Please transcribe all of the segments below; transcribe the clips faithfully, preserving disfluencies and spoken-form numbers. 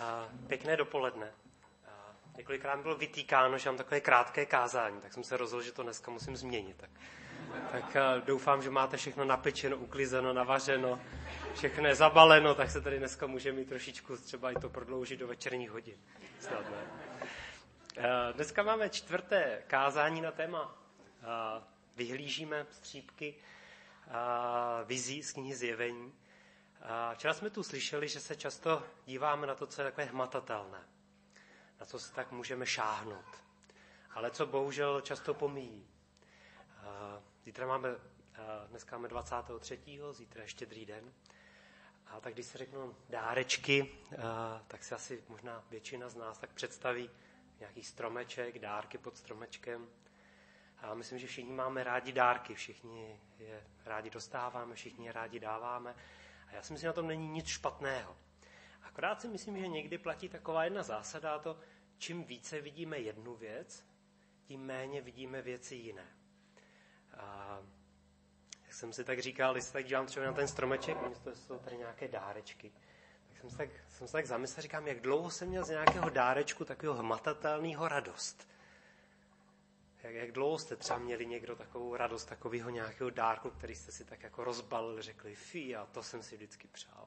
A pěkné dopoledne. A několikrát mi bylo vytýkáno, že mám takové krátké kázání, tak jsem se rozhodl, že to dneska musím změnit. Tak, tak doufám, že máte všechno napečeno, uklizeno, navařeno, všechno je zabaleno, tak se tady dneska může mít trošičku třeba i to prodloužit do večerních hodin. Snad ne. Dneska máme čtvrté kázání na téma Vyhlížíme střípky vizí z knihy Zjevení. Včera jsme tu slyšeli, že se často díváme na to, co je takové hmatatelné, na co se tak můžeme šáhnout, ale co bohužel často pomíjí. Zítra máme, dneska máme dvacátého třetího zítra je Štědrý den. A tak když se řeknou dárečky, tak si asi možná většina z nás tak představí nějaký stromeček, dárky pod stromečkem. A myslím, že všichni máme rádi dárky, všichni je rádi dostáváme, všichni je rádi dáváme. A já si myslím, že na tom není nic špatného. Akorát si myslím, že někdy platí taková jedna zásada, to, čím více vidíme jednu věc, tím méně vidíme věci jiné. A jak jsem si tak říkal, když se tak dívám třeba na ten stromeček, to jsou tady nějaké dárečky, tak jsem se tak, jsem se tak zamyslel, říkám, jak dlouho jsem měl z nějakého dárečku takového hmatatelného radost. Jak, jak dlouho jste třeba měli někdo takovou radost, takového nějakého dárku, který jste si tak jako rozbalili, řekli, fí, a to jsem si vždycky přál.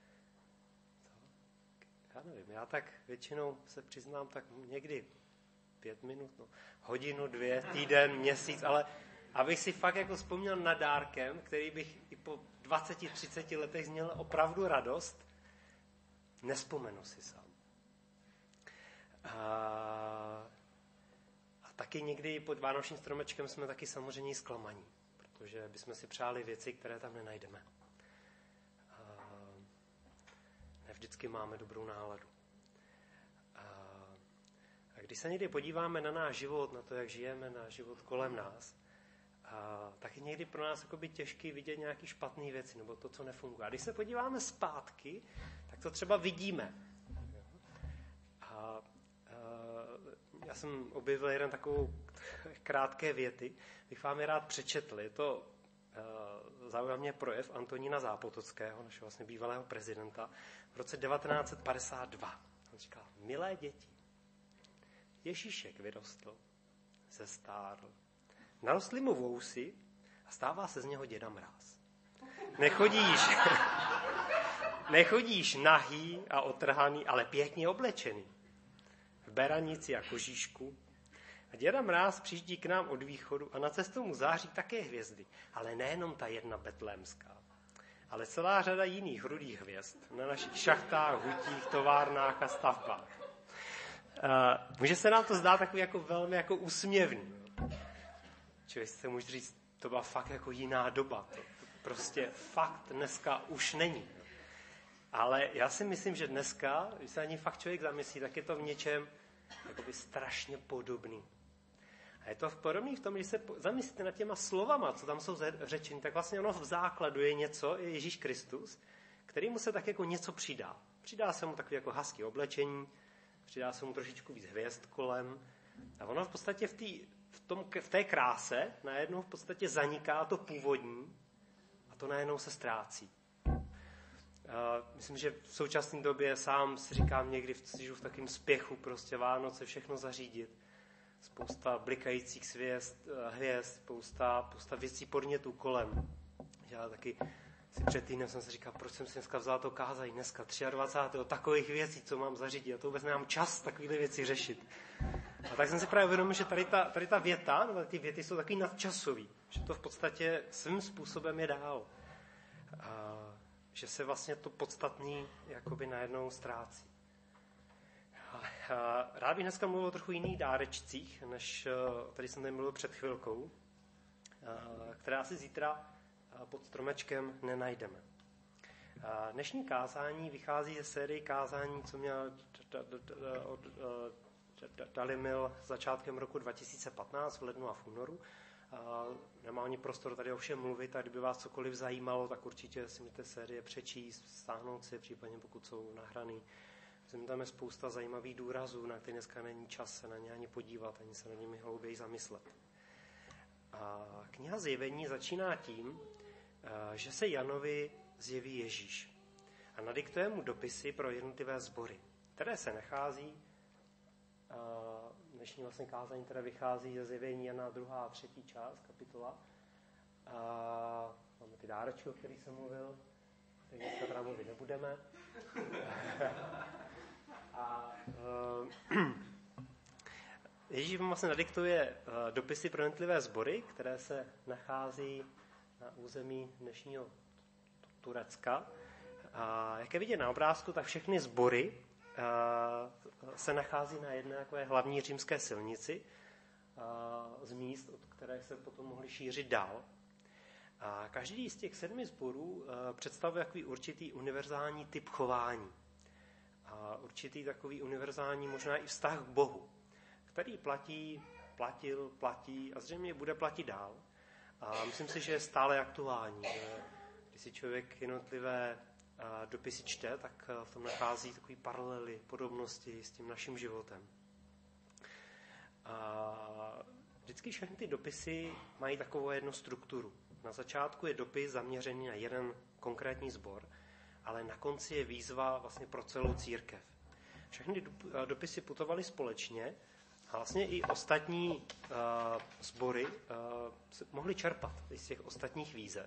To, já nevím, já tak většinou se přiznám, tak někdy pět minut, no, hodinu, dvě, týden, měsíc, ale abych si fakt jako vzpomněl na dárkem, který bych i po dvaceti, třiceti letech měl opravdu radost, nespomenu si sám. A taky někdy pod vánočním stromečkem jsme taky samozřejmě zklamaní, protože bychom si přáli věci, které tam nenajdeme. A ne vždycky máme dobrou náladu. A když se někdy podíváme na náš život, na to, jak žijeme, na život kolem nás, a tak je někdy pro nás jakoby těžký vidět nějaké špatné věci, nebo to, co nefunguje. A když se podíváme zpátky, tak to třeba vidíme. A já jsem objevil jeden takovou krátké věty, bych vám je rád přečetl. Je to uh, zaujal projev Antonína Zápotockého, našeho vlastně bývalého prezidenta, v roce devatenáct set padesát dva. On říkal, milé děti, Ježíšek vyrostl, zestárl, narostly mu vousy a stává se z něho děda Mráz. Nechodíš, nechodíš nahý a otrhaný, ale pěkně oblečený. V beranici a kožíšku. A děda Mráz přijíždí k nám od východu a na cestu mu září také hvězdy. Ale nejenom ta jedna betlémská, ale celá řada jiných rudých hvězd na našich šachtách, hutích, továrnách a stavbách. Uh, může se nám to zdát takový jako velmi jako úsměvný. Člověk se může říct, to byla fakt jako jiná doba. To prostě fakt dneska už není. Ale já si myslím, že dneska, když se ani fakt člověk zamyslí, tak je to v něčem jakoby strašně podobný. A je to podobný v tom, když se zamyslíte nad těma slovama, co tam jsou řečeny, tak vlastně ono v základu je něco, je Ježíš Kristus, který mu se tak jako něco přidá. Přidá se mu takové jako hezké oblečení, přidá se mu trošičku víc hvězd kolem. A ono v podstatě v, tý, v, tom, v té kráse najednou v podstatě zaniká to původní a to najednou se ztrácí. Uh, myslím, že v současné době sám si říkám někdy, žiju v takovém spěchu, prostě Vánoce, všechno zařídit. Spousta blikajících svěst, uh, hvězd, spousta, spousta věcí podnětů kolem. Já taky si před týdnem jsem si říkal, proč jsem si dneska vzal to kázání, dneska dvacátého třetího takových věcí, co mám zařídit. A to vůbec nemám čas takovýhle věci řešit. A tak jsem si právě uvědomil, že tady ta, tady ta věta, nebo ty věty jsou takový nadčasový, že to v podstatě svým způsobem je dál. Uh, že se vlastně to podstatný jakoby najednou ztrácí. Rád bych dneska mluvil o trochu jiných dárečcích, než tady jsem tady mluvil před chvilkou, které asi zítra pod stromečkem nenajdeme. Dnešní kázání vychází ze série kázání, co měl Dalimil začátkem roku dva tisíce patnáct v lednu a v únoru. Uh, nemá ani prostor tady o všem mluvit, a kdyby vás cokoliv zajímalo, tak určitě si můžete série přečíst, stáhnout si, případně pokud jsou nahraný. Tam je spousta zajímavých důrazů, na které dneska není čas se na ně ani podívat, ani se na nimi hlouběji zamyslet. A kniha Zjevení začíná tím, uh, že se Janovi zjeví Ježíš a nadiktuje mu dopisy pro jednotlivé sbory. které se nachází, dnešní vlastně kázání teda vychází ze Zjevení Jana druhá a třetí část, kapitola. A máme ty dárečky, o kterých jsem mluvil, tak dneska teda mluvit nebudeme. A uh, Ježíš vlastně nadiktuje uh, dopisy pro jednotlivé sbory, které se nachází na území dnešního Turecka. A jak je vidět na obrázku, tak všechny sbory uh, se nachází na jedné takové hlavní římské silnici uh, z míst, od které se potom mohly šířit dál. A každý z těch sedmi sborů uh, představuje takový určitý univerzální typ chování. A určitý takový univerzální možná i vztah k Bohu, který platí, platil, platí a zřejmě bude platit dál. A myslím si, že je stále aktuální. Že když si člověk jednotlivé uh, dopisy čte, tak uh, v tom nachází takové paralely, podobnosti s tím naším životem. A vždycky všechny ty dopisy mají takovou jednu strukturu. Na začátku je dopis zaměřený na jeden konkrétní sbor, ale na konci je výzva vlastně pro celou církev. Všechny dopisy putovaly společně a vlastně i ostatní uh, sbory uh, mohly čerpat z těch ostatních výzev.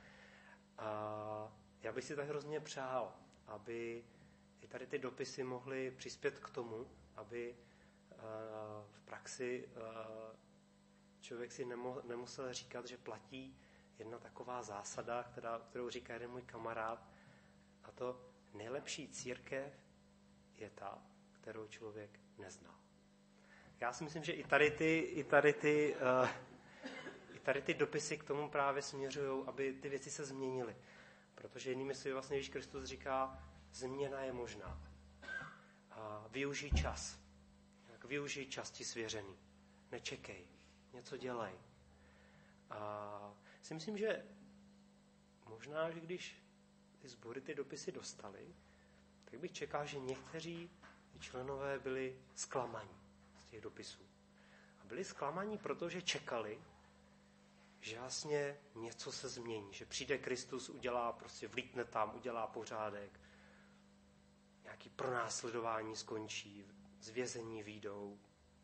A já bych si tak hrozně přál, aby i tady ty dopisy mohly přispět k tomu, aby uh, v praxi uh, člověk si nemo, nemusel říkat, že platí jedna taková zásada, která, kterou říká jeden můj kamarád, a to nejlepší církev je ta, kterou člověk nezná. Já si myslím, že i tady ty, i tady ty, uh, i tady ty dopisy k tomu právě směřují, aby ty věci se změnily. Protože jinými slovy vlastně Ježíš Kristus říká, změna je možná. Uh, využij čas. Tak využij čas ti svěřený. Nečekej. Něco dělej. A si myslím, že možná, že když ty sbory ty dopisy dostali, tak bych čekal, že někteří členové byli zklamaní z těch dopisů. A byli zklamaní, protože čekali, že vlastně něco se změní, že přijde Kristus, udělá, prostě vlítne tam, udělá pořádek, nějaký pronásledování skončí, z vězení vyjdou.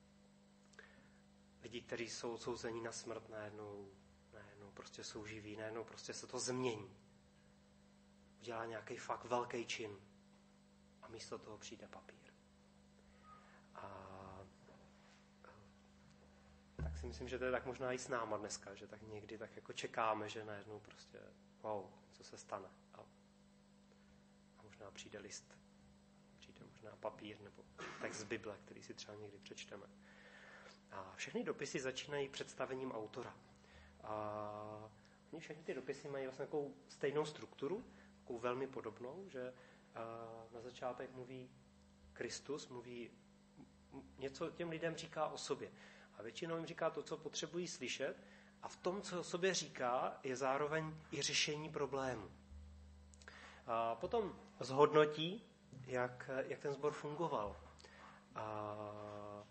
Lidi, kteří jsou odsouzení na smrt, najednou, najednou prostě jsou živí, najednou prostě se to změní. Udělá nějaký fakt velký čin a místo toho přijde papír. A tak si myslím, že to je tak možná i s náma dneska, že tak někdy tak jako čekáme, že najednou prostě wow, co se stane. A, a možná přijde list, přijde možná papír nebo text z Bible, který si třeba někdy přečteme. A všechny dopisy začínají představením autora. A oni všechny ty dopisy mají vlastně takovou stejnou strukturu, takovou velmi podobnou, že na začátek mluví Kristus, mluví něco těm lidem říká o sobě. A většinou jim říká to, co potřebují slyšet, a v tom, co o sobě říká, je zároveň i řešení problému. A potom zhodnotí, jak, jak ten sbor fungoval. A, a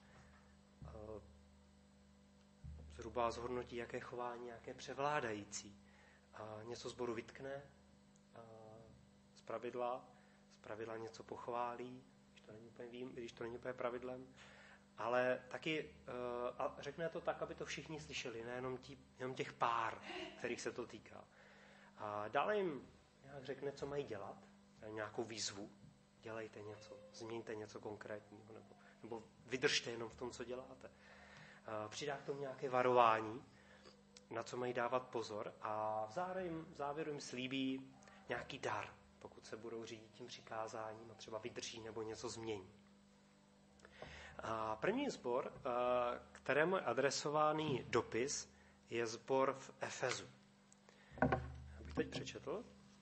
zhruba zhodnotí, jaké chování, jaké převládající. A něco sboru vytkne, z pravidla, z pravidla něco pochválí, když to není úplně vím, když to není úplně pravidlem, ale taky uh, a řekne to tak, aby to všichni slyšeli, nejenom tí, jenom těch pár, kterých se to týká. A dále jim nějak řekne, co mají dělat, nějakou výzvu, dělejte něco, změňte něco konkrétního, nebo, nebo vydržte jenom v tom, co děláte. A přidá k tomu nějaké varování, na co mají dávat pozor, a v závěru, v závěru jim slíbí nějaký dar, pokud se budou řídit tím přikázáním a třeba vydrží nebo něco změní. A první sbor, kterému je adresovaný dopis, je sbor v Efezu. Abych teď přečetl.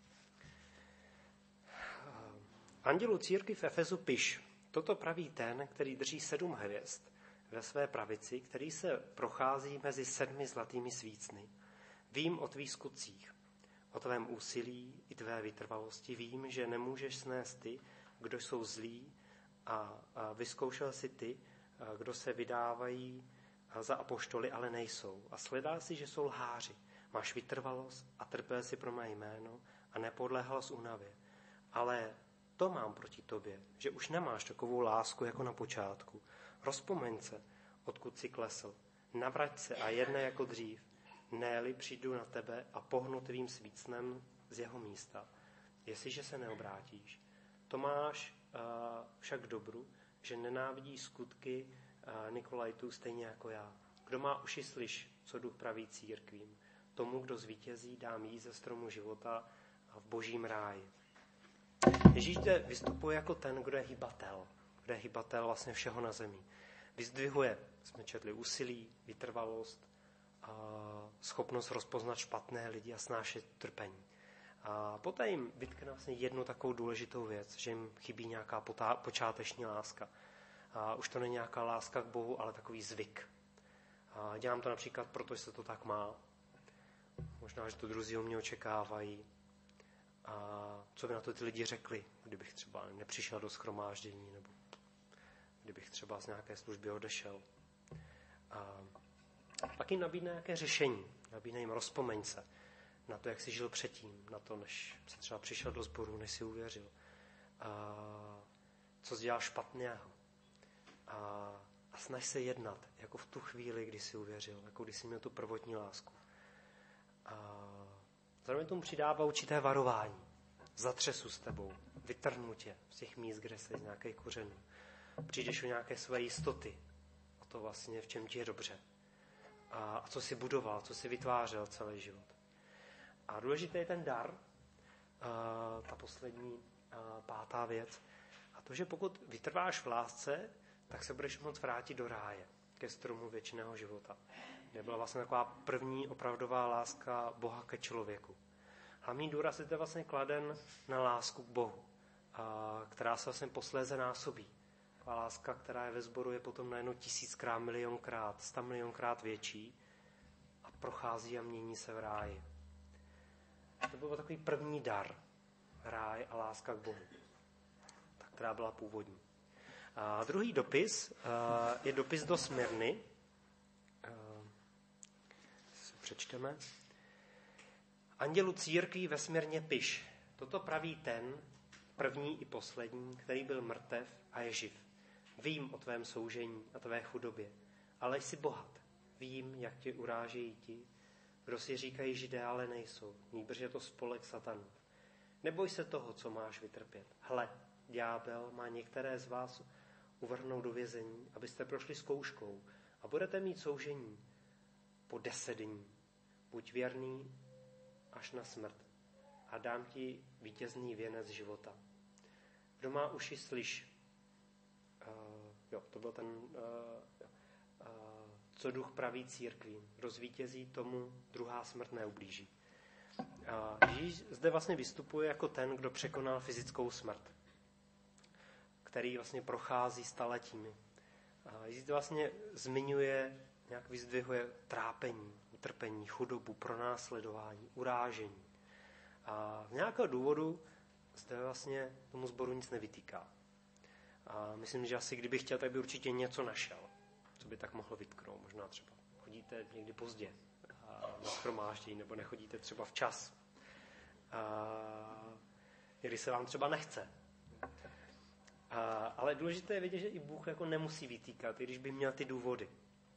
Andělu církvi v Efezu piš, toto praví ten, který drží sedm hvězd ve své pravici, který se prochází mezi sedmi zlatými svícny. Vím o tvých skutcích, o tvém úsilí i tvé vytrvalosti. Vím, že nemůžeš snést ty, kdo jsou zlí, a, a vyzkoušel si ty, kdo se vydávají za apoštoly, ale nejsou. A sledá si, že jsou lháři. Máš vytrvalost a trpěl si pro mé jméno a nepodléhal z únavě. Ale To mám proti tobě, že už nemáš takovou lásku jako na počátku. Rozpomeň se, odkud jsi klesl. Navrať se a jednej jako dřív. Ne-li přijdu na tebe a pohnu tvým svícnem z jeho místa, jestliže se neobrátíš. Tomáš uh, však dobru, že nenávidí skutky uh, Nikolajtů stejně jako já. Kdo má uši, slyš, co duch praví církvím. Tomu, kdo zvítězí, dám jíst ze stromu života a v božím ráji. Ježíš zde vystupuje jako ten, kdo je hybatel. Kdo je hybatel vlastně všeho na zemi. Vyzdvihuje, jsme četli, úsilí, vytrvalost, a schopnost rozpoznat špatné lidi a snášet trpení. A poté jim vytkne vlastně jednu takovou důležitou věc, že jim chybí nějaká potá- počáteční láska. A už to není nějaká láska k Bohu, ale takový zvyk. A dělám to například proto, že se to tak má. Možná, že to druzí o mě očekávají. A co by na to ty lidi řekli, kdybych třeba nepřišel do shromáždění, nebo kdybych třeba z nějaké služby odešel. A pak jim nabídne nějaké řešení. Nabídne jim rozpomeň se na to, jak jsi žil předtím, na to, než jsi třeba přišel do sboru, než jsi uvěřil. A co jsi dělal špatného. A, a snaž se jednat, jako v tu chvíli, kdy jsi uvěřil, jako když jsi měl tu prvotní lásku. A zároveň tomu přidává určité varování. Zatřesu s tebou, vytrhnu tě z těch míst, kde jsi z nějakých kořenů. Přijdeš o nějaké své jistoty, o to vlastně, v čem ti je dobře. A, a co jsi budoval, co jsi vytvářel celý život. A důležitý je ten dar, a, ta poslední a, pátá věc. A to, že pokud vytrváš v lásce, tak se budeš moct vrátit do ráje, ke stromu věčného života. Kde byla vlastně taková první opravdová láska Boha ke člověku. Hlavní důraz je vlastně kladen na lásku k Bohu, a, která se vlastně posléze násobí. A láska, která je ve sboru, je potom najednou tisíckrát, milionkrát, sta milionkrát větší a prochází a mění se v ráji. To byl takový první dar, ráj a láska k Bohu, ta, která byla původní. A druhý dopis je dopis do Smyrny. Si přečteme. Andělu církví ve Smyrně piš. Toto praví ten, první i poslední, který byl mrtev a je živ. Vím o tvém soužení a tvé chudobě, ale jsi bohat. Vím, jak tě urážejí ti, kdo si říkají Židé, ale nejsou. Nýbrž je to spolek satanů. Neboj se toho, co máš vytrpět. Hle, ďábel má některé z vás uvrhnout do vězení, abyste prošli zkouškou a budete mít soužení po deset dní. Buď věrný až na smrt a dám ti vítězný věnec života. Kdo má uši, slyš. Uh, jo, to byl ten, uh, uh, co duch praví církvím. Kdo zvítězí, tomu druhá smrt neublíží. Uh, Ježíš zde vlastně vystupuje jako ten, kdo překonal fyzickou smrt, který vlastně prochází staletími. Uh, Ježíš zde vlastně zmiňuje, nějak vyzdvihuje trápení, utrpení, chudobu, pronásledování, urážení. A z nějakého důvodu zde vlastně tomu sboru nic nevytýká. A myslím, že asi kdyby chtěl, tak by určitě něco našel, co by tak mohlo vytknout. Možná třeba chodíte někdy pozdě na shromáždění, nebo nechodíte třeba včas. A když se vám třeba nechce. A, ale důležité je vědět, že i Bůh jako nemusí vytýkat, i když by měl ty důvody.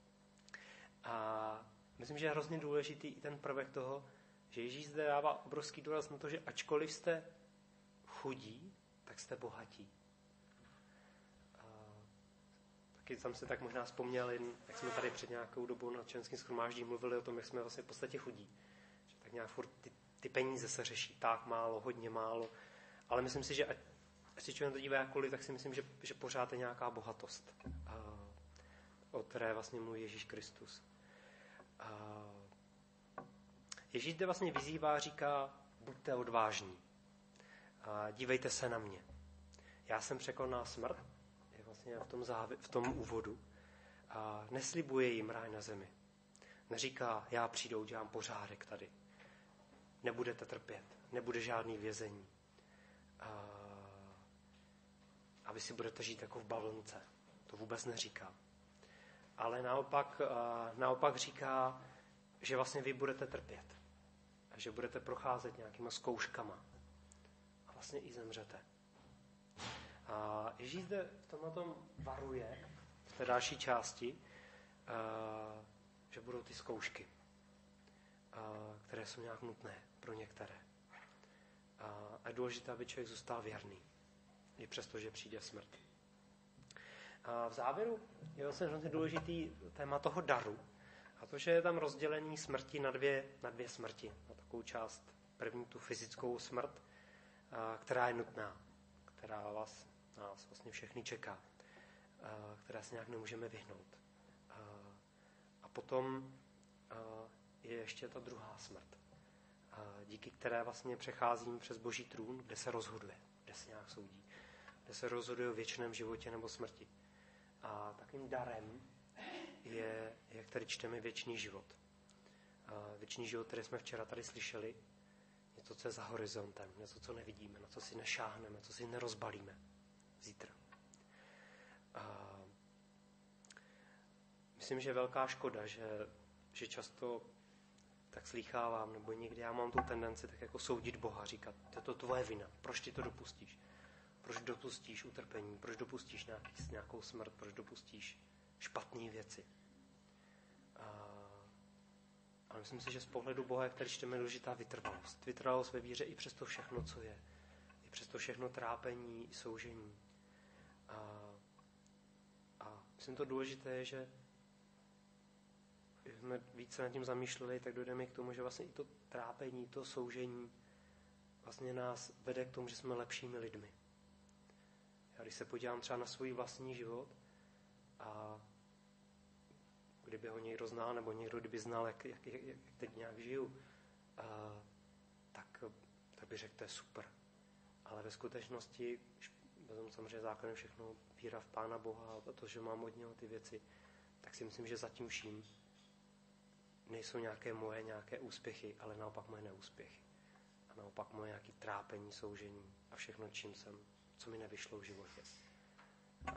A myslím, že je hrozně důležitý i ten prvek toho, že Ježíš zde dává obrovský důraz na to, že ačkoliv jste chudí, tak jste bohatí. A taky jsem se tak možná vzpomněl, jak jsme tady před nějakou dobou na členském shromáždění mluvili o tom, jak jsme vlastně v podstatě chudí. Že tak nějak furt ty, ty peníze se řeší tak málo, hodně málo. Ale myslím si, že ať, ať si člověk to dívá jakkoliv, tak si myslím, že, že pořád je nějaká bohatost, a, o které vlastně mluví Ježíš Kristus. A Ježíš zde vlastně vyzývá, říká, buďte odvážní. A dívejte se na mě. Já jsem překonal smrt, je vlastně v tom, závě, v tom úvodu. A neslibuje jim ráj na zemi. Neříká, já přijdu, dělám pořádek tady. Nebudete trpět, nebude žádný vězení. A, a vy si budete žít jako v bavlnce. To vůbec neříká. Ale naopak, naopak říká, že vlastně vy budete trpět. A že budete procházet nějakýma zkouškama. A vlastně i zemřete. A Ježíš zde v tomhle tom varuje, v té další části, že budou ty zkoušky, které jsou nějak nutné pro některé. A je důležité, aby člověk zůstal věrný, i přesto, že přijde smrt. A v závěru je vlastně hrozně důležitý téma toho daru. A to, že je tam rozdělení smrti na dvě, na dvě smrti. Na takovou část, první tu fyzickou smrt, a, která je nutná, která vás, nás vlastně všechny čeká, a, která se nějak nemůžeme vyhnout. A, a potom a, je ještě ta druhá smrt, a, díky které vlastně přecházím přes Boží trůn, kde se rozhoduje, kde se nějak soudí, kde se rozhoduje o věčném životě nebo smrti. A takovým darem je, jak tady čteme, věčný život. A věčný život, který jsme včera tady slyšeli, něco, co je za horizontem, něco, co nevidíme, na co si nešáhneme, co si nerozbalíme zítra. A myslím, že je velká škoda, že, že často tak slýchávám, nebo někdy já mám tu tendenci tak jako soudit Boha, říkat, to je to tvoje vina, proč ty to dopustíš? Proč dopustíš utrpení, proč dopustíš nějaký, nějakou smrt, proč dopustíš špatné věci. A, ale myslím si, že z pohledu Boha, jak tady čteme, důležitá vytrvalost. Vytrvalost ve víře i přes to všechno, co je. I přes to všechno trápení, i soužení. A, a myslím to důležité je, že jsme více nad tím zamýšleli, tak dojdeme k tomu, že vlastně i to trápení, to soužení vlastně nás vede k tomu, že jsme lepšími lidmi. Já když se podívám třeba na svůj vlastní život, a kdyby ho někdo znal, nebo někdo kdyby znal, jak, jak, jak teď nějak žiju, a, tak, tak by řekl, to je super. Ale ve skutečnosti, vezmu samozřejmě základem všechno, víra v Pána Boha a to, že mám od něho ty věci, tak si myslím, že za tím vším nejsou nějaké moje nějaké úspěchy, ale naopak moje neúspěchy. A naopak moje nějaké trápení, soužení a všechno, čím jsem, co mi nevyšlo v životě. A,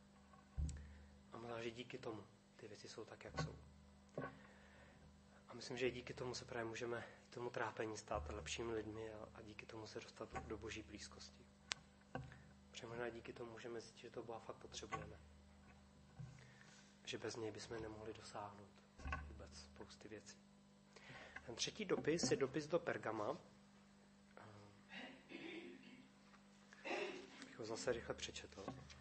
a možná, že díky tomu ty věci jsou tak, jak jsou. A myslím, že díky tomu se právě můžeme tomu trápení stát lepšími lidmi a, a díky tomu se dostat do, do Boží blízkosti. Protože možná díky tomu můžeme zjistit, že to Boha fakt potřebujeme. Že bez něj bychom nemohli dosáhnout vůbec spousty věcí. Ten třetí dopis je dopis do Pergama. Bych ho zase rychle přečetl.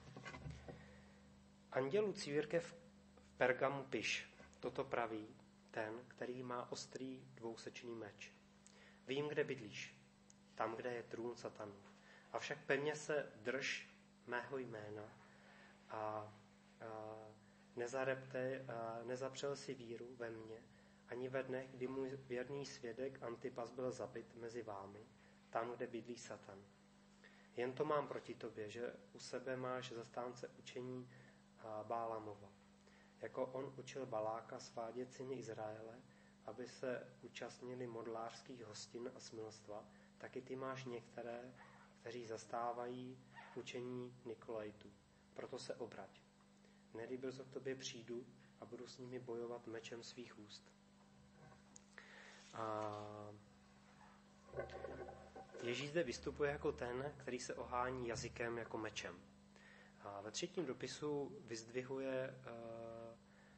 Andělu církev v Pergamu piš, toto praví ten, který má ostrý dvousečný meč. Vím, kde bydlíš, tam, kde je trůn satanův. Avšak pevně se drž mého jména a, a nezarepte, a nezapřel si víru ve mně, ani ve dnech, kdy můj věrný svědek Antipas byl zabit mezi vámi, tam, kde bydlí Satan. Jen to mám proti tobě, že u sebe máš zastánce učení Bálamova. Jako on učil Baláka svádět syny Izraele, aby se účastnili modlářských hostin a smilstva, taky ty máš některé, kteří zastávají učení Nikolajtu. Proto se obrať. Nedy brzo k tobě přijdu a budu s nimi bojovat mečem svých úst. A Ježíš zde vystupuje jako ten, který se ohání jazykem jako mečem. A ve třetím dopisu vyzdvihuje uh,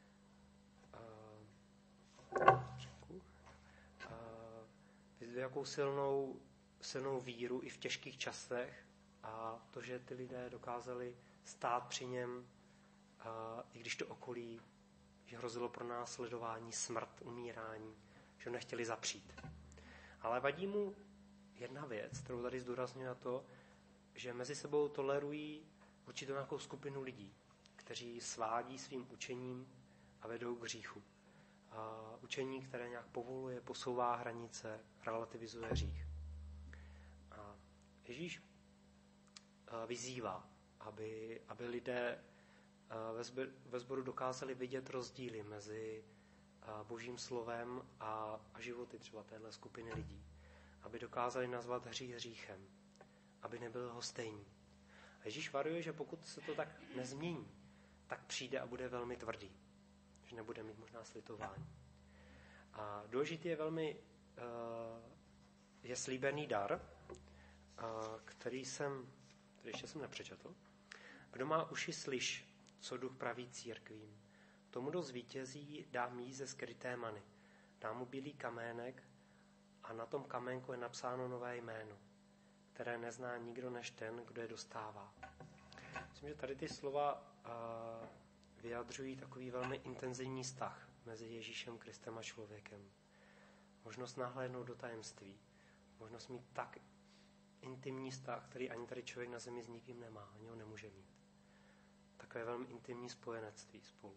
uh, řeku, uh, vyzdvihuje jakou silnou, silnou víru i v těžkých časech a to, že ty lidé dokázali stát při něm, uh, i když to okolí, že hrozilo pro nás sledování, smrt, umírání, že ho nechtěli zapřít. Ale vadí mu jedna věc, kterou tady zdůrazňuje, to, že mezi sebou tolerují určitou nějakou skupinu lidí, kteří svádí svým učením a vedou k hříchu. A učení, které nějak povoluje, posouvá hranice, relativizuje hřích. A Ježíš vyzývá, aby, aby lidé ve sboru dokázali vidět rozdíly mezi Božím slovem a, a životy třeba téhle skupiny lidí. Aby dokázali nazvat hřích hříchem. Aby nebyl lhostejný. A Ježíš varuje, že pokud se to tak nezmění, tak přijde a bude velmi tvrdý. Že nebude mít možná slitování. A důležitý je velmi je slíbený dar, který jsem, ještě jsem nepřečetl. Kdo má uši, slyš, co duch praví církvím. Tomu, kdo zvítězí, dám jíst ze skryté many. Dám mu bílý kamének a na tom kamenku je napsáno nové jméno, které nezná nikdo než ten, kdo je dostává. Myslím, že tady ty slova vyjadřují takový velmi intenzivní vztah mezi Ježíšem Kristem a člověkem. Možnost nahlédnout do tajemství. Možnost mít tak intimní vztah, který ani tady člověk na zemi s nikým nemá, ani ho nemůže mít. Takové velmi intimní spojenectví spolu.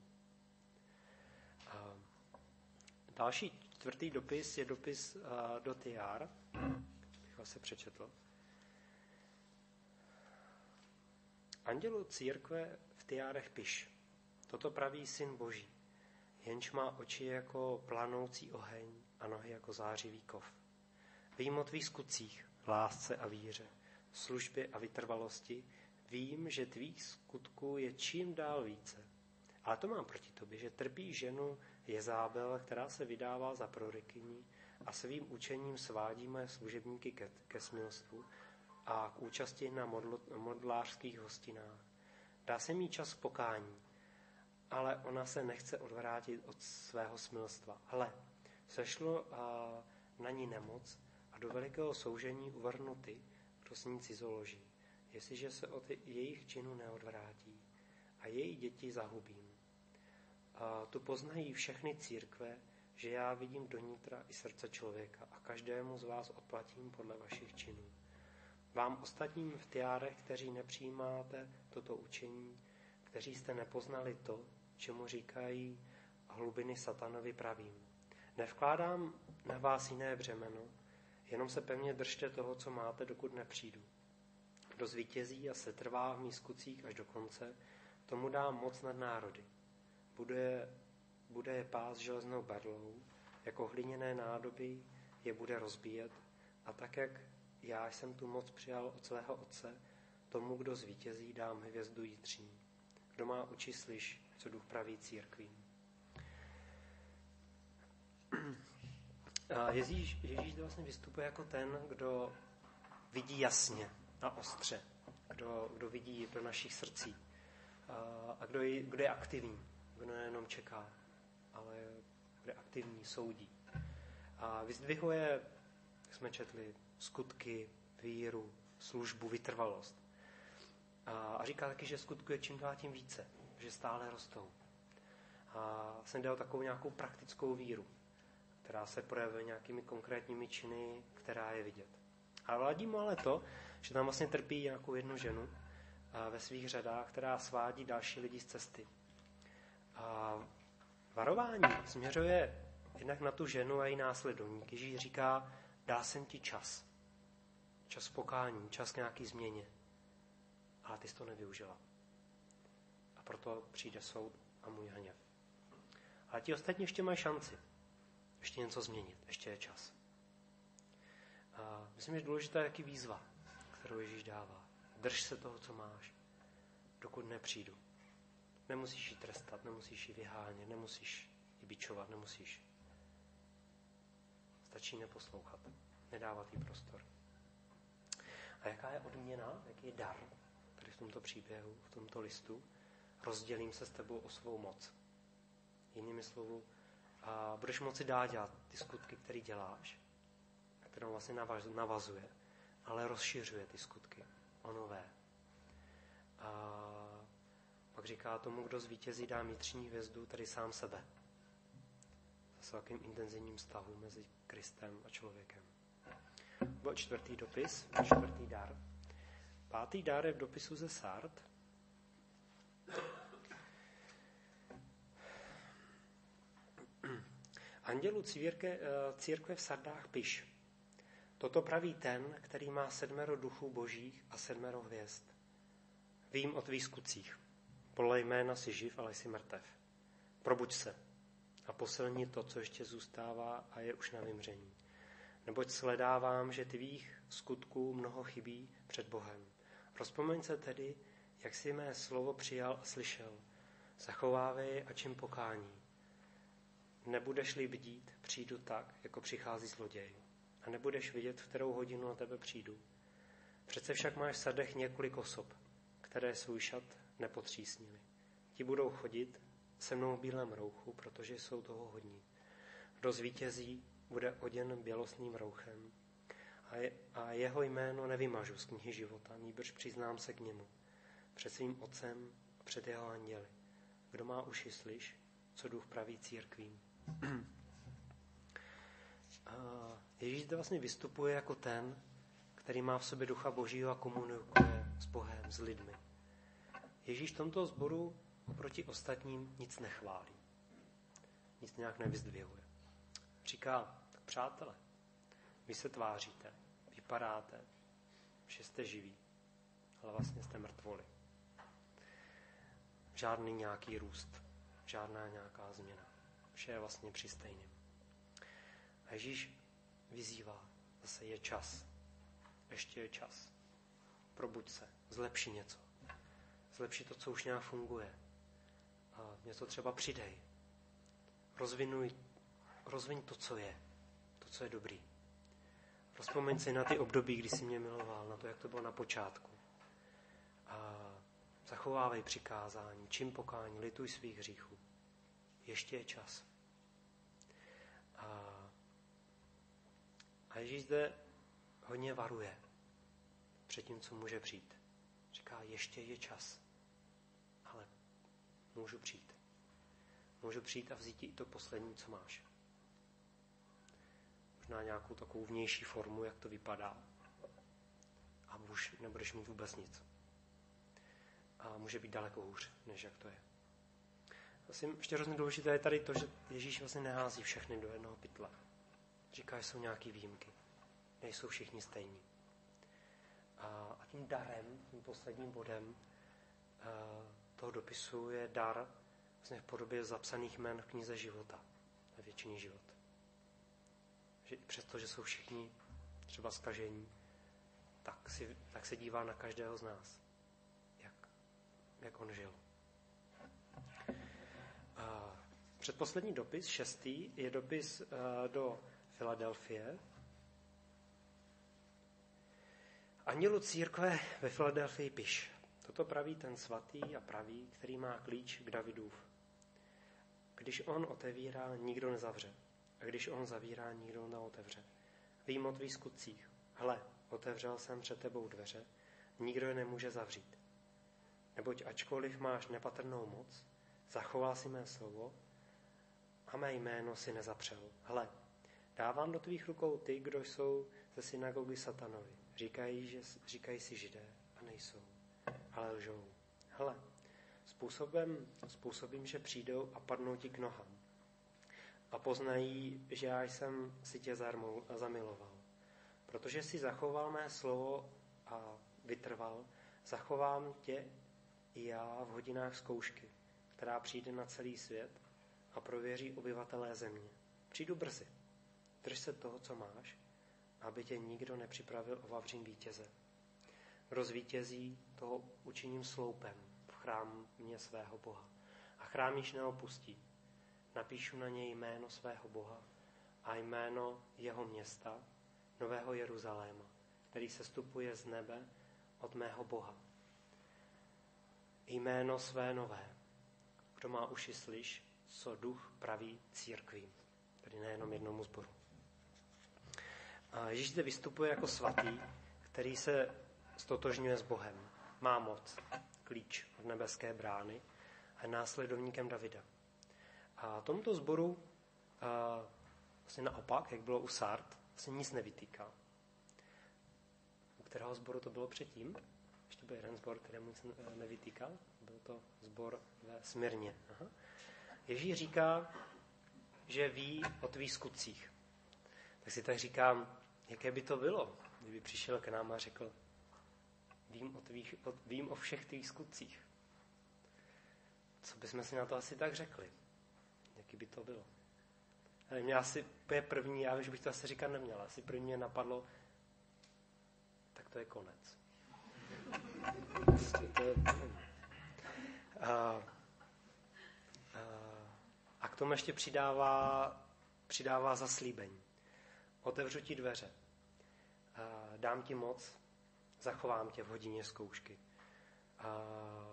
A další čtvrtý dopis je dopis do Tyjár. Bych ho se přečetl. Andělu církve v Tyjárech piš. Toto praví Syn Boží, jenž má oči jako planoucí oheň a nohy jako zářivý kov. Vím o tvých skutcích, lásce a víře, službě a vytrvalosti. Vím, že tvých skutků je čím dál více. Ale to mám proti tobě, že trpí ženu Jezábel, která se vydává za prorokyni a svým učením svádí moje služebníky ke, ke smilstvu a k účasti na modl, modlářských hostinách. Dá se mít čas pokání, ale ona se nechce odvrátit od svého smilstva. Hle, sešlo a, na ní nemoc a do velikého soužení uvrhnu ty, kdo s ní cizoloží, jestliže se od jejich činu neodvrátí a její děti zahubím. A tu poznají všechny církve, že já vidím do nitra i srdce člověka a každému z vás odplatím podle vašich činů. Vám ostatním v Tyjárech, kteří nepřijímáte toto učení, kteří jste nepoznali to, čemu říkají hlubiny satanovi pravým. Nevkládám na vás jiné břemeno, jenom se pevně držte toho, co máte, dokud nepřijdu. Kdo zvítězí a setrvá v mých skutcích až do konce, tomu dám moc nad národy. Bude, bude je pás železnou berlou, jako hliněné nádoby je bude rozbíjet a tak, jak já jsem tu moc přijal od svého otce, tomu, kdo zvítězí, dám hvězdu jitřní. Kdo má uči, slyš, co duch praví církvím. Ježíš, Ježíš vlastně vystupuje jako ten, kdo vidí jasně a ostře, kdo, kdo vidí do našich srdcí a kdo je, kdo je aktivní, kdo nejenom čeká, ale kdo je aktivní, soudí. A vyzdvihuje, jak jsme četli, skutky, víru, službu, vytrvalost. A říká taky, že skutku je čím dál tím více, že stále rostou. A jsem jde o takovou nějakou praktickou víru, která se projevuje nějakými konkrétními činy, která je vidět. A vadí mu ale to, že tam vlastně trpí nějakou jednu ženu ve svých řadách, která svádí další lidi z cesty. A varování směřuje jednak na tu ženu a její následovník. Ježíš říká, dá jsem ti čas. Čas pokání, čas k nějaký změně. Ale ty jsi to nevyužila. A proto přijde soud a můj hněv. Ale ti ostatní ještě mají šanci. Ještě něco změnit. Ještě je čas. A myslím, že je důležitá jaký výzva, kterou Ježíš dává. Drž se toho, co máš, dokud nepřijdu. Nemusíš ji trestat, nemusíš ji vyhánět, nemusíš ji bičovat, nemusíš. Stačí neposlouchat, nedávat jí prostor. A jaká je odměna, jaký je dar tady v tomto příběhu, v tomto listu? Rozdělím se s tebou o svou moc. Jinými slovy, a budeš moci dát dělat ty skutky, které děláš, které vlastně navazuje, ale rozšiřuje ty skutky o nové. A pak říká tomu, kdo zvítězí, dá vnitřní hvězdu, tedy sám sebe. Zase takovým intenzivním vztahu mezi Kristem a člověkem. Byl čtvrtý dopis, čtvrtý dar. Pátý dar je v dopisu ze Sard. Andělu církve, církve v Sardách piš. Toto praví ten, který má sedmero duchů božích a sedmero hvězd. Vím o tvých skutcích. Podle jména jsi živ, ale jsi mrtev. Probuď se a posilni to, co ještě zůstává a je už na vymření. Neboť sledávám, že tvých skutků mnoho chybí před Bohem. Rozpomeň se tedy, jak jsi mé slovo přijal a slyšel. Zachovávej a čím pokání. Nebudeš-li bdít, přijdu tak, jako přichází zloděj. A nebudeš vidět, v kterou hodinu na tebe přijdu. Přece však máš v srdech několik osob, které svůj šat nepotřísnili. Ti budou chodit se mnou v bílém rouchu, protože jsou toho hodní. Kdo zvítězí, bude oděn bělostným rouchem a, je, a jeho jméno nevymažu z knihy života, nýbrž přiznám se k němu před svým otcem a před jeho anděli. Kdo má uši, slyš, co duch praví církvím. Ježíš zde vlastně vystupuje jako ten, který má v sobě ducha Božího a komunikuje s Bohem, s lidmi. Ježíš v tomto sboru oproti ostatním nic nechválí. Nic nějak nevyzdvihuje. Říká, tak přátelé, vy se tváříte, vypadáte, že jste živí, ale vlastně jste mrtvoli. Žádný nějaký růst, žádná nějaká změna. Vše je vlastně při stejném. A Ježíš vyzývá, zase je čas. Ještě je čas. Probuď se, zlepši něco. Zlepši to, co už nějak funguje. A něco třeba přidej. Rozvinuj, rozviň to, co je. To, co je dobrý. Rozpomeň si na ty období, kdy jsi mě miloval, na to, jak to bylo na počátku. A zachovávej přikázání, čin pokání, lituj svých hříchů. Ještě je čas. A, a Ježíš zde hodně varuje před tím, co může přijít. Říká, ještě je čas, ale můžu přijít. Můžu přijít a vzít ti i to poslední, co máš. Možná nějakou takovou vnější formu, jak to vypadá. A už nebudeš mít vůbec nic. A může být daleko hůř, než jak to je. Vlastně ještě hrozně důležité je tady to, že Ježíš vlastně nehází všechny do jednoho pytle. Říká, že jsou nějaké výjimky. Nejsou všichni stejní. A, a tím darem, tím posledním bodem a, toho dopisu je dar vlastně v podobě zapsaných jmen v knize života. Na věčný život. Že přesto, že jsou všichni třeba zkažení, tak, si, tak se dívá na každého z nás. Jak, jak on žil. A předposlední dopis, šestý, je dopis a, do Filadelfie. Andělu církve ve Filadelfii piš. Toto praví ten svatý a pravý, který má klíč k Davidův. Když on otevírá, nikdo nezavře. A když on zavírá, nikdo neotevře. Vím o tvých skutcích. Hle, otevřel jsem před tebou dveře, nikdo je nemůže zavřít. Neboť ačkoliv máš nepatrnou moc, zachoval si mé slovo a mé jméno si nezapřel. Hle, dávám do tvých rukou ty, kdo jsou ze synagogy Satanovi. Říkají, že, říkají si Židé a nejsou, ale lžou. Hle, způsobem, způsobím, že přijdou a padnou ti k nohám. A poznají, že já jsem si tě zarmou, zamiloval. Protože jsi zachoval mé slovo a vytrval, zachovám tě i já v hodinách zkoušky, která přijde na celý svět a prověří obyvatelé země. Přijdu brzy. Drž se toho, co máš, aby tě nikdo nepřipravil o vavřín vítěze. Kdo zvítězí, toho učiním sloupem v chrámě svého Boha. A chrám již neopustí. Napíšu na něj jméno svého Boha a jméno jeho města, Nového Jeruzaléma, který sestupuje z nebe od mého Boha. Jméno své nové. Kdo má uši, slyš, co duch praví církvím. Tedy nejenom jednomu sboru. A Ježíš zde vystupuje jako svatý, který se stotožňuje s Bohem. Má moc, klíč od nebeské brány a je následovníkem Davida. A tomuto sboru a vlastně naopak, jak bylo u Sard, vlastně nic nevytýká. U kterého sboru to bylo předtím? Ještě byl jeden sbor, kterému nic nevytýkal. Byl to sbor ve Smyrně. Aha. Ježíš říká, že ví o tvých skutcích. Tak si tak říkám, jaké by to bylo, kdyby přišel k nám a řekl, vím o, tvých, o, vím o všech tvých skutcích. Co bychom si na to asi tak řekli? Jaký by to bylo? Ale mě asi je první, já vím, že bych to asi říkat neměl. Asi první mě napadlo, tak to je konec. To je, a, a, a k tomu ještě přidává, přidává zaslíbení. Otevřu ti dveře. A dám ti moc zachovám tě v hodině zkoušky. A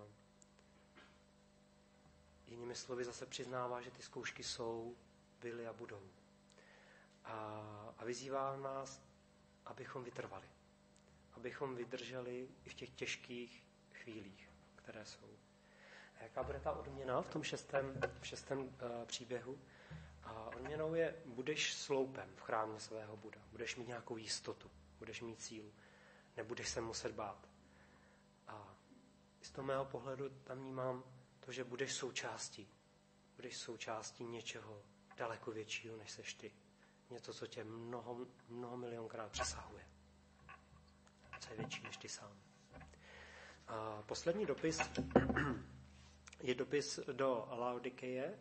jinými slovy zase přiznává, že ty zkoušky jsou, byly a budou. A, a vyzývá nás, abychom vytrvali. Abychom vydrželi i v těch těžkých chvílích, které jsou. A jaká bude ta odměna v tom šestém, v šestém uh, příběhu? A odměnou je, budeš sloupem v chrámě svého Buda. Budeš mít nějakou jistotu, budeš mít sílu, nebudeš se muset bát. A z toho mého pohledu tam vnímám to, že budeš součástí. Budeš součástí něčeho daleko většího, než seš ty. Něco, co tě mnoho, mnoho milionkrát přesahuje. Co je větší než ty sám. A poslední dopis je dopis do Laodikeje.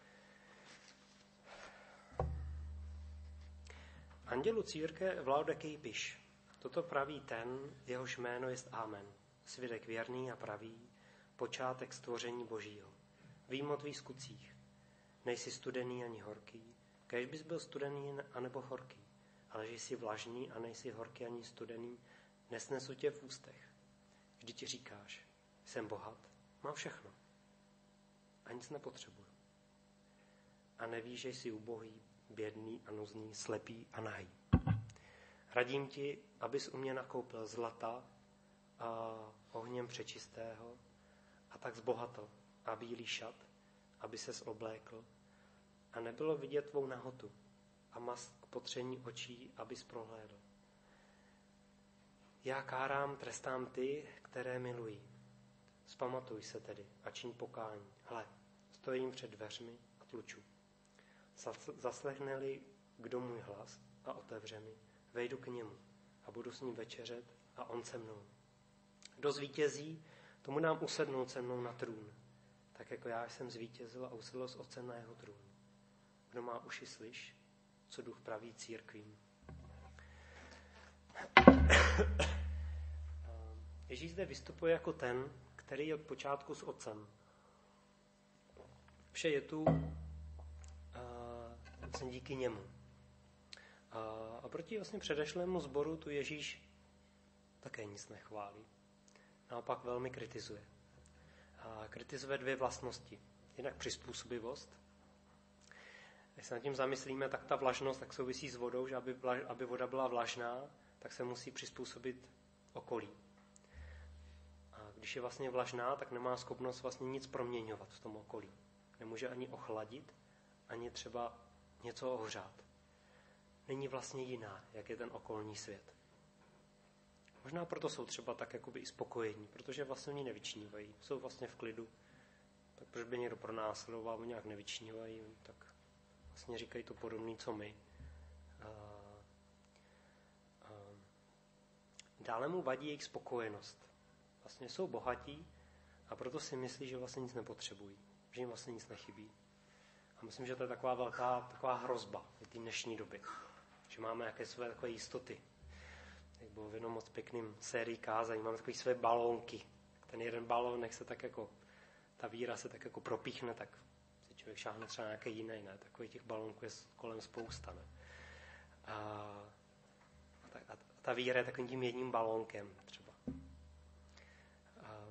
Andělu církve v Laodikeji piš. Toto praví ten, jehož jméno jest Amen. Svědek věrný a pravý, počátek stvoření Božího. Vím o tvých skutcích. Nejsi studený ani horký. Kéž bys byl studený anebo horký. Ale že jsi vlažný a nejsi horký ani studený, nesnesu tě v ústech. Vždyť ti říkáš, jsem bohat, mám všechno. A nic nepotřebuju. A nevíš, že jsi ubohý, bědný a nuzný, slepý a nahý. Radím ti, abys u mě nakoupil zlata a ohněm přečistého a tak zbohatl a bílý šat, aby ses oblékl a nebylo vidět tvou nahotu a mast k potření očí, abys prohlédl. Já kárám, trestám ty, které milují. Vzpamatuj se tedy a čiň pokání. Hle, stojím před dveřmi a tluču. Zaslechne-li kdo můj hlas a otevře mi, vejdu k němu a budu s ním večeřet a on se mnou. Kdo zvítězí, tomu dám usednout se mnou na trůn, tak jako já jsem zvítězil a usedl s otcem na jeho trůn. Kdo má uši, slyš, co duch praví církvím. Ježíš zde vystupuje jako ten, který je od počátku s otcem. Vše je tu uh, díky němu. Uh, a proti vlastně předešlému sboru tu Ježíš také nic nechválí. Naopak velmi kritizuje. Uh, kritizuje dvě vlastnosti. Jednak přizpůsobivost. Když se nad tím zamyslíme, tak ta vlažnost tak souvisí s vodou, že aby, vlaž, aby voda byla vlažná, tak se musí přizpůsobit okolí. A když je vlastně vlažná, tak nemá schopnost vlastně nic proměňovat v tom okolí. Nemůže ani ochladit, ani třeba něco ohřát. Není vlastně jiná, jak je ten okolní svět. Možná proto jsou třeba tak jakoby i spokojení, protože vlastně oni nevyčnívají. Jsou vlastně v klidu. Tak proč by někdo pronásledoval, oni nějak nevyčnívají, tak vlastně říkají to podobné, co my. A, a, dále mu vadí jejich spokojenost. Vlastně jsou bohatí a proto si myslí, že vlastně nic nepotřebují. Že jim vlastně nic nechybí. A myslím, že to je taková velká taková hrozba v té dnešní doby. Že máme nějaké své takové jistoty. Jak bylo v jednom moc pěkným sérii kázání, máme takové své balónky. Ten jeden balónek se tak jako, ta víra se tak jako propíchne, tak si člověk šáhne třeba nějaké jiné, ne? Takových těch balónků je kolem spousta, ne? A, a, ta, a ta víra je takovým tím jedním balónkem třeba. A,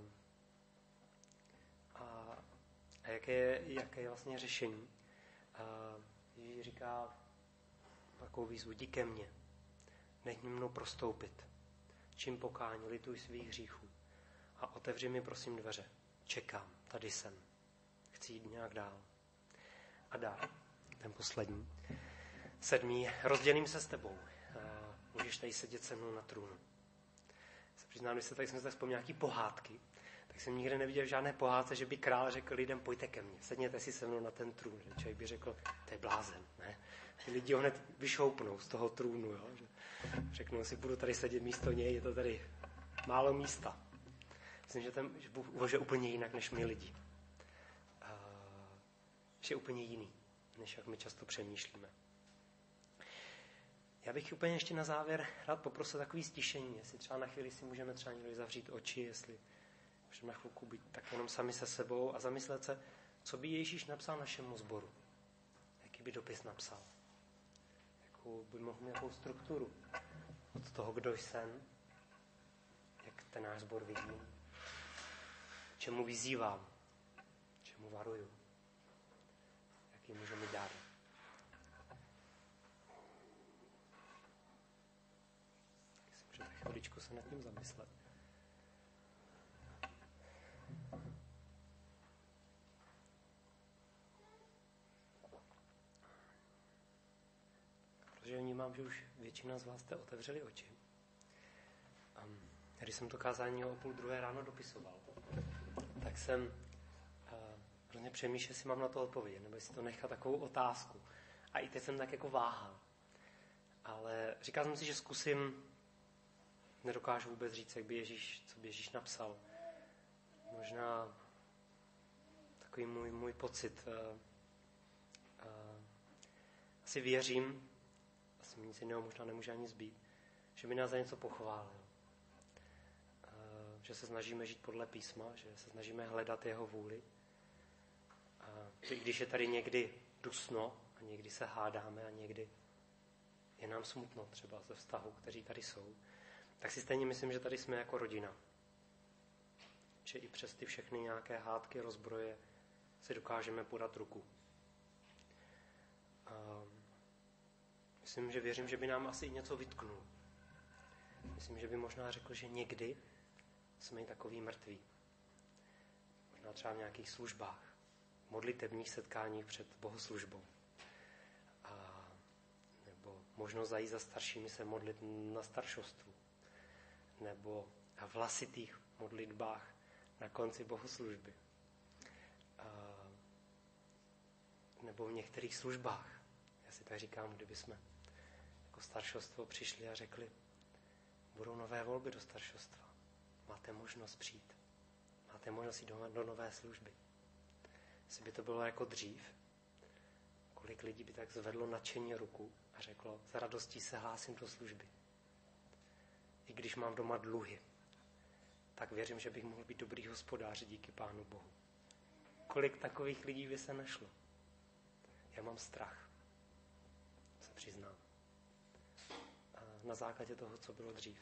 a, a jaké je, jaké je vlastně řešení? A Ježíš říká takovou výzvu, jdi ke mně, nech mě mnou prostoupit, čím pokání, lituj svých hříchů a otevři mi prosím dveře. Čekám, tady jsem, chci jít nějak dál. A dál, ten poslední. Sedmý, rozdělím se s tebou. Můžeš tady sedět se mnou na trůnu. Se přiznám, když se tady jsem se tak vzpomněl nějaký pohádky, tak jsem nikdy neviděl žádné pohádce, že by král řekl lidem, pojďte ke mně, sedněte si se mnou na ten trůn. Člověk by řekl, to je blázen, ne? Ty lidi ho hned vyšoupnou z toho trůnu, jo? Že řeknou si, budu tady sedět místo něj, je to tady málo místa. Myslím, že ten že Bůh uvažuje úplně jinak, než my lidi. Uh, že je úplně jiný, než jak my často přemýšlíme. Já bych úplně ještě na závěr rád poprosil takový stišení, jestli třeba na chvíli si můžeme třeba někdo zavřít oči, jestli můžeme na chvilku být tak jenom sami se sebou a zamyslet se, co by Ježíš napsal našemu sboru. Jaký by dopis napsal. Jakou by mohl mít nějakou strukturu od toho, kdo jsem, ten náš sbor vidím, čemu vyzývám, čemu varuju, jaký může mi dát. Myslím, že chviličku se nad tím zamyslet. Protože vnímám, že už většina z vás jste otevřeli oči. Um, když jsem to kázání o půl druhé ráno dopisoval, tak jsem uh, hrozně přemýšlel, jestli mám na to odpovědět, nebo jestli to nechat takovou otázku. A i teď jsem tak jako váhal. Ale říkal jsem si, že zkusím, nedokážu vůbec říct, jak by Ježíš, co by Ježíš napsal. Možná takový můj, můj pocit. Uh, uh, asi věřím, asi nic jiného možná nemůže ani zbýt, že by nás za něco pochválil. Že se snažíme žít podle písma, že se snažíme hledat jeho vůli. Že když je tady někdy dusno a někdy se hádáme a někdy je nám smutno třeba ze vztahu, kteří tady jsou, tak si stejně myslím, že tady jsme jako rodina. Že i přes ty všechny nějaké hádky, rozbroje si dokážeme podat ruku. A myslím, že věřím, že by nám asi i něco vytknul. Myslím, že by možná řekl, že někdy jsme i takový mrtví. Možná třeba v nějakých službách, modlitebních setkáních před bohoslužbou. A, nebo možnost zajít za staršími se modlit na staršostvu. Nebo v hlasitých modlitbách na konci bohoslužby. A, nebo v některých službách. Já si tak říkám, kdyby jsme jako staršostvo přišli a řekli, budou nové volby do staršostva. Máte možnost přijít. Máte možnost jít do, do nové služby. Jestli by to bylo jako dřív, kolik lidí by tak zvedlo nadšeně ruku a řeklo, s radostí se hlásím do služby. I když mám doma dluhy, tak věřím, že bych mohl být dobrý hospodář díky Pánu Bohu. Kolik takových lidí by se našlo? Já mám strach, se přiznám. A na základě toho, co bylo dřív.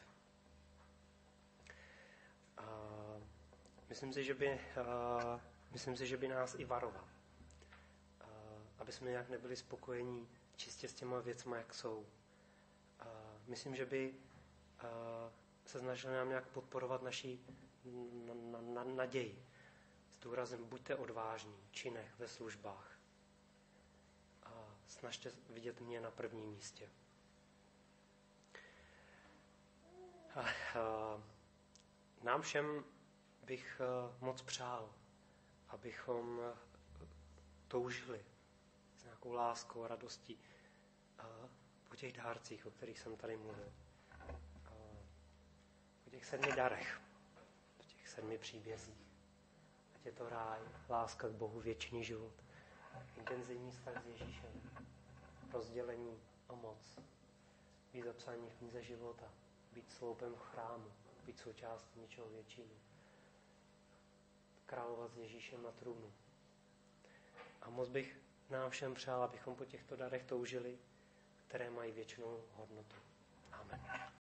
A myslím si, že by, a, myslím si, že by nás i varoval. A, aby jsme nějak nebyli spokojení čistě s těma věcma, jak jsou. A myslím, že by a, se snažili nám nějak podporovat naši na, na, na, naději. S důrazem buďte odvážní v činech, ve službách. A snažte vidět mě na prvním místě. A, a, Nám všem bych moc přál, abychom toužili s nějakou láskou a radostí po těch dárcích, o kterých jsem tady mluvil. Po těch sedmi darech, po těch sedmi příbězích. Ať je to ráj, láska k Bohu, věčný život, intenzivní vztah s Ježíšem, rozdělení a moc, být zapsání v knize života, být sloupem v chrámu, být součástí něčeho většího. Královat s Ježíšem na trůnu. A moc bych nám všem přál, abychom po těchto darech toužili, které mají věčnou hodnotu. Amen.